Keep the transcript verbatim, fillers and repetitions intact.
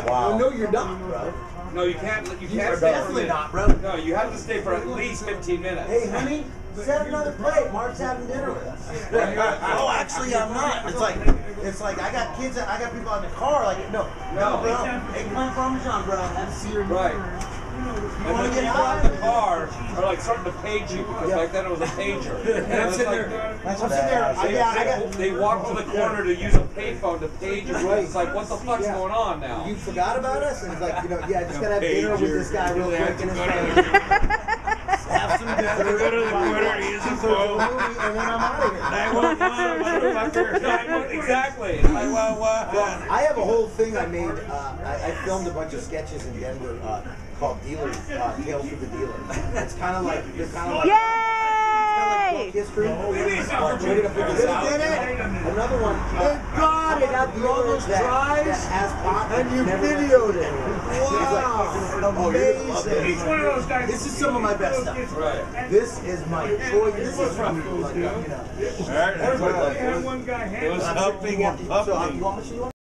wow. Well, no, you're not, bro. No, you can't. You You can't are stay definitely for not, bro. No, you have to stay for at least fifteen minutes. Hey, honey, set another plate. Mark's having dinner with us. Oh, actually, I'm not. It's like, it's like I got kids. I got people in the car. Like, no, no, bro. Eggplant parmesan, bro. Have a sear. Right. You And want the to get people high? in the car are like starting to page you because Yeah. back then it was a pager. And I'm sitting like, there. That's I'm sitting there. I, They, yeah, I they, got. they walk to the corner to use a payphone to page you. It's like, what the fuck's Yeah. going on now? You forgot about us, and it's like, you know, yeah, I just gotta have Pager. dinner with this guy real quick in his face. Have some dinner. Go to the corner, use the phone. And then I'm out of here. nine one one, motherfucker. Exactly. nine one one. Well, I have a whole thing I made. Uh, I, I filmed a bunch of sketches in Denver uh, called Dealers, uh, Tales for the Dealer. It's kind of like, they're kind of like, Yay! history. Uh, we're gonna figure this out. Another one. Thank God it got dealers that, that has pot and you videoed it. Wow, amazing. Each one of those guys. This is some of my best stuff. Right. This is my choice. This is from like, you know. All right, Everybody. One guy it was huffing and So, uh, puffing. you want me to show you one?